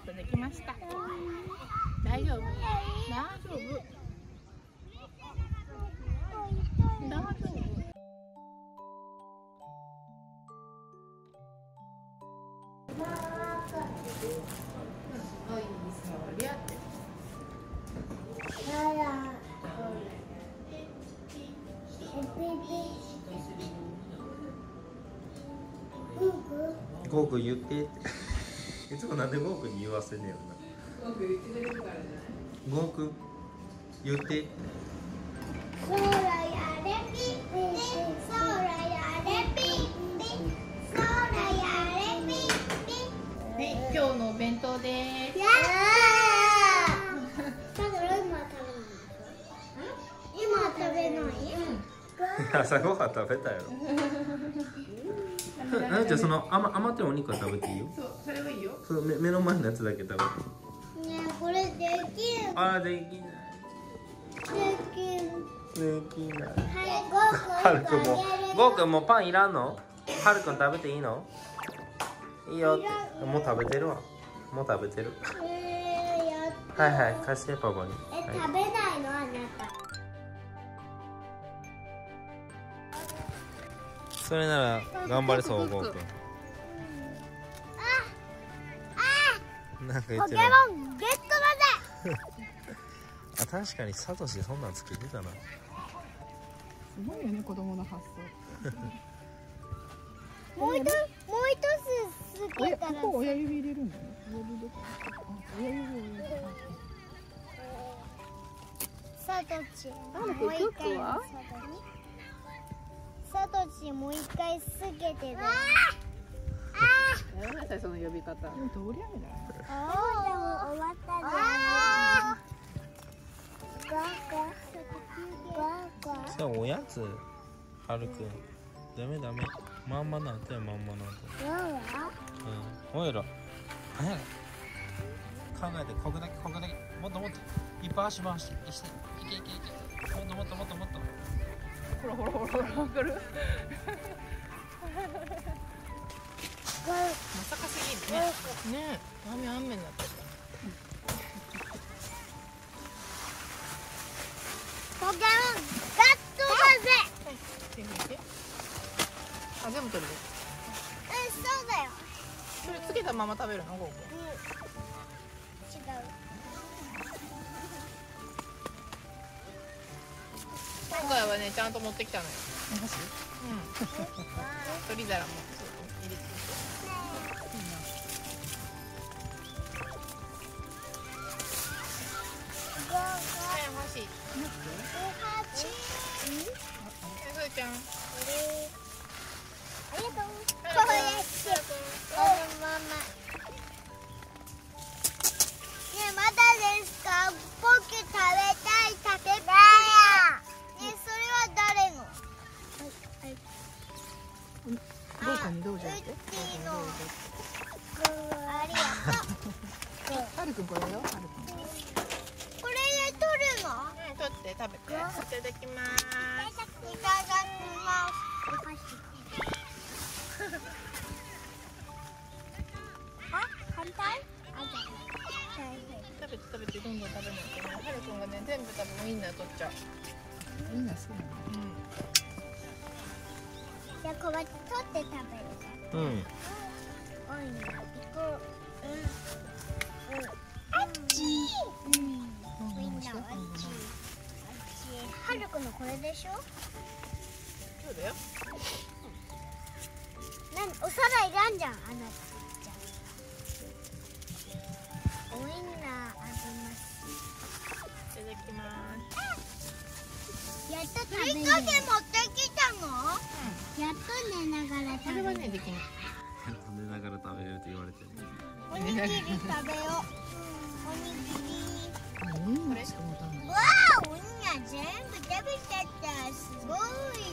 とできました。大丈夫？大丈夫？大丈夫？ ゴーくん言っていつもなんでゴーくんに言わせんねやろな。ゴーくん言って。 そらやれピッピそらやれピッピそらやれピッピ。 はい、今日のお弁当です。 やだから今食べない？ 朝ごはん食べたやろ。じゃあその余ってるお肉は食べていいよ。 そう、それはいいよ。 その目の前のやつだけ食べて。 ねえ、これできる？ あーできない。できない。 はい、 はるくんもゴーくんもパンいらんの？はるくん食べていいの？いいよって。もう食べてるわ。もう食べてる。はいはい、貸してパパに。 食べないのあなた。 それなら頑張れそう、ゴーくん。なんか言ってる。 ポケモンゲットだぜ。 あ、確かにサトシそんなんつけてたな。 すごいよね、子供の発想。 もう一つつけたら。 ここ親指入れるんだね。親指を入れる。 サトチ。 なんだこれクックは？ サトチもう一回つけてる。 やめなさいその呼び方。でも通り雨だ。 終わったね。 それおやつ、はるくん。ダメダメ。まんまなんてまんまなんて。うん。おいら。早い。考えてこぐだけこぐだけ。もっともっと。いっぱい足回して。して。いけいけいけ。もっともっともっともっと。 ほらほらほらほらわかる。まさかすぎるね。ねえ、雨になってた。 ポケモンガットだぜ。 手拭いて。あ、全部取る。 そうだよ。 それつけたまま食べるの、ゴーくん。 違う。 今回はね、ちゃんと持ってきたのよ。うん。取り皿も入れて。欲しい。そうちゃん。 ありがとう。こうやってこのまま。ねえ、まだですか？僕食べたい。食べたい。ねえ、それは誰の？ ゴーくんにどうじゃって。 ありがとう。 はるくんこれよ。はるくん。 これで取るの？ 取って食べて。いただきます。 いただきます。あ、反対？ 食べてどんどん食べないとね。はるくんがね全部多分ウインナー取っちゃう。ウインナー好きなの？ じゃあこうやって取って食べる。 うん。 おいな、行こう。あっち。ウインナーあっち。はるくんのこれでしょ？ そうだよ。 お皿いらんじゃん、あなた。ウインナーあります。 いただきます。 やっと食べる。追加で持ってきたの？やっと寝ながら食べる。 これはねできない。 寝ながら食べれるって言われてる。 おにぎり食べよう。おにぎり。 これ？ わあ、ウインナー全部食べちゃった。すごい。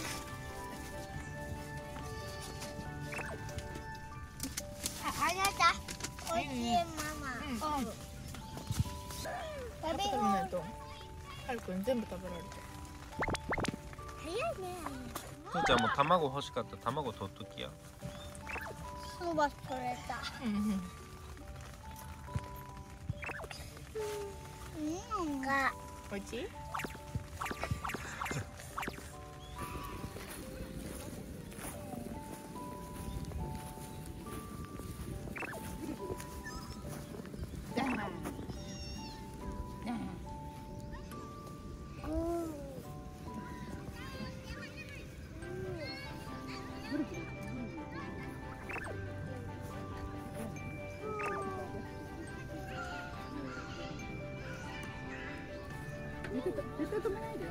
あなた、おいしいママ。食べよう。 食べないと。はるくん全部食べられて。 早いね。 父ちゃんも卵欲しかった。卵取っときや。 そば取れた。 おいしい？絶対止めないで。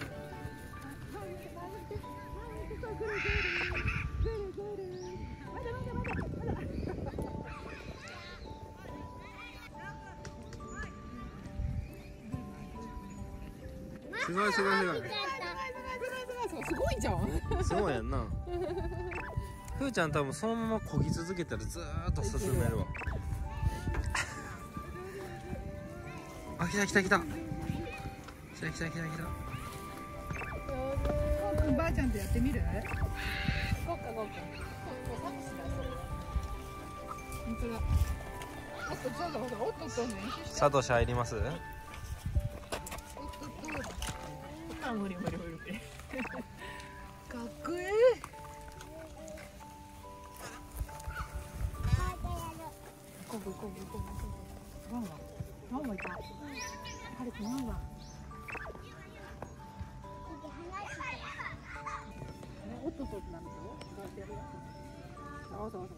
すごいすごいすごい。 すごいじゃん。 そうやんな。ふーちゃん多分そのまま漕ぎ続けたらずーっと進めるわ。あ、来た来た来た。来た来た来た来た。 ばあちゃんとやってみる？ゴーかゴーか。本当だ。おっとそうだおっとそうね。 サトシ入ります？ あ、無理無理無理。かっこいい。こぶこぶこぶこぶ。ワンワン。ワンワンいた。はるくんワンワン。おっとっとなんでしょ？そうそうそう。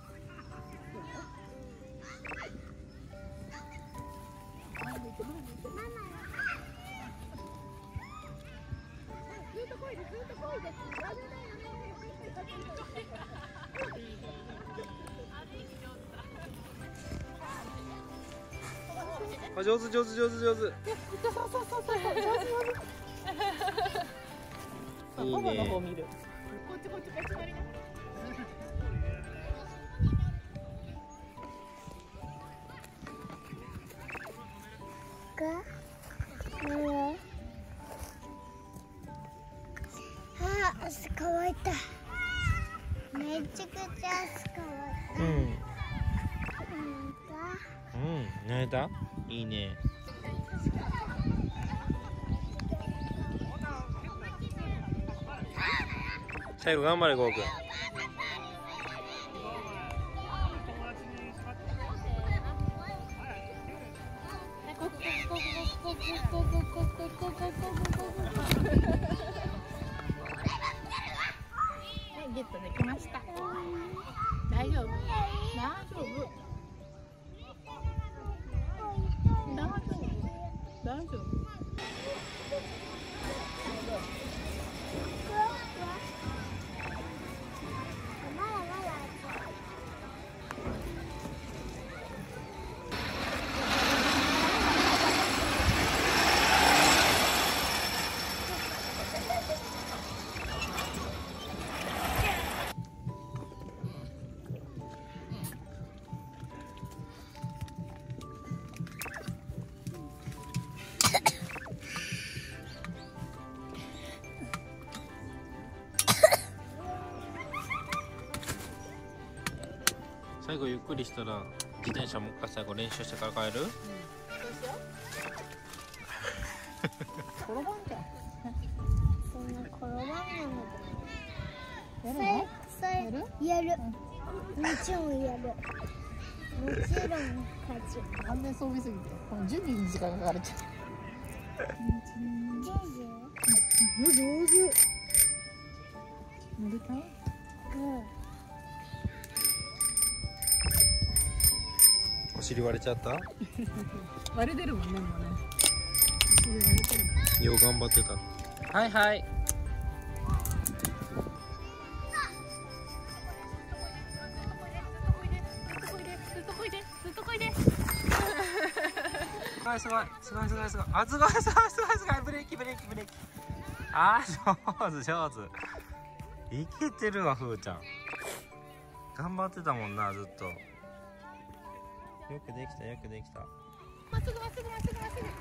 あ、上手上手上手上手。 そうそうそうそう上手上手。 いいね。 パパの方見る。こっちこっちこっち回りな。 あ、汗乾いた。めちゃくちゃ汗乾いた。 うん。寝れた？いいね。最後頑張れゴーくん。 ゲットできました。大丈夫。大丈夫。大丈夫。大丈夫。 最後ゆっくりしたら自転車もう一回最後練習してから帰る？ どうしよう。転ばんじゃん。 そんな転ばんのやるの？ やる？やる。もちろんやる。もちろん勝ち。 安全装備すぎて、この準備に時間がかかるちゃう。上手。乗れた？ お尻割れちゃった？ 割れてるもんね、もうね。お尻割れてるもん。 よう頑張ってた。はいはい。すごいすごいすごいすごいすごい。あ、すごいすごいすごいすごい。ブレーキブレーキブレーキ。あー、上手上手。いけてるわ、ふーちゃん。頑張ってたもんな、ずっと。よくできたよくできた。 まっすぐまっすぐまっすぐまっすぐ。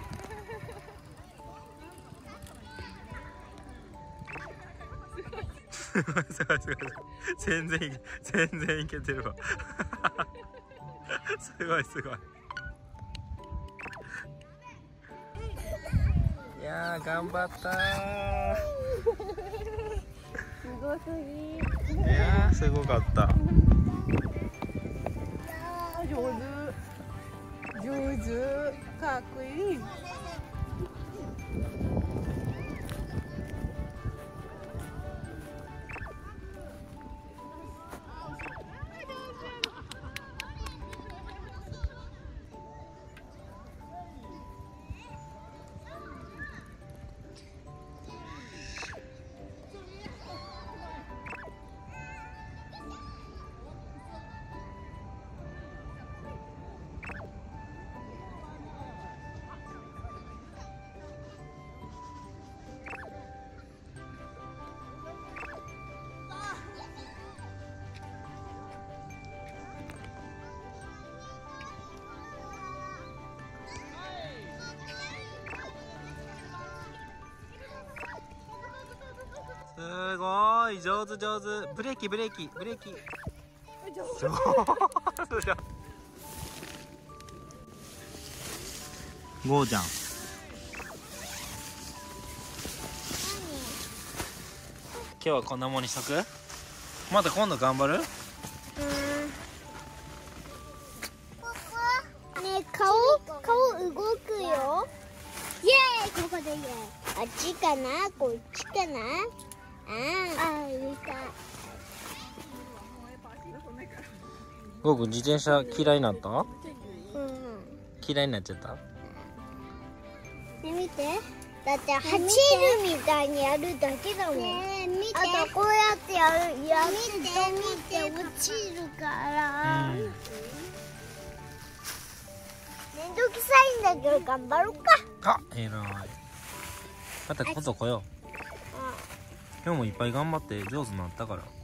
すごいすごいすごい。全然いけてるわ。すごいすごい。 やー頑張ったすごすぎ。 ー。いやーすごかった。 上手上手かっこいい。 すごい上手上手。ブレーキブレーキブレーキ。上手じゃん。ゴーちゃん。今日はこんなもんにしとく？また今度頑張る？ ねえ、顔動くよ。イエーイ、ここでイエーイ。あっちかな、こっちかな。あ、見た。 ゴーくん自転車嫌いになった？ うん。 嫌いになっちゃった？ ね、見て。だって走るみたいにやるだけだもん。ねえ、見て。あとこうやってやる。見て落ちるから。めんどくさいんだけど頑張ろうか。 あ、偉い。また今度来よう。今日もいっぱい頑張って上手になったから。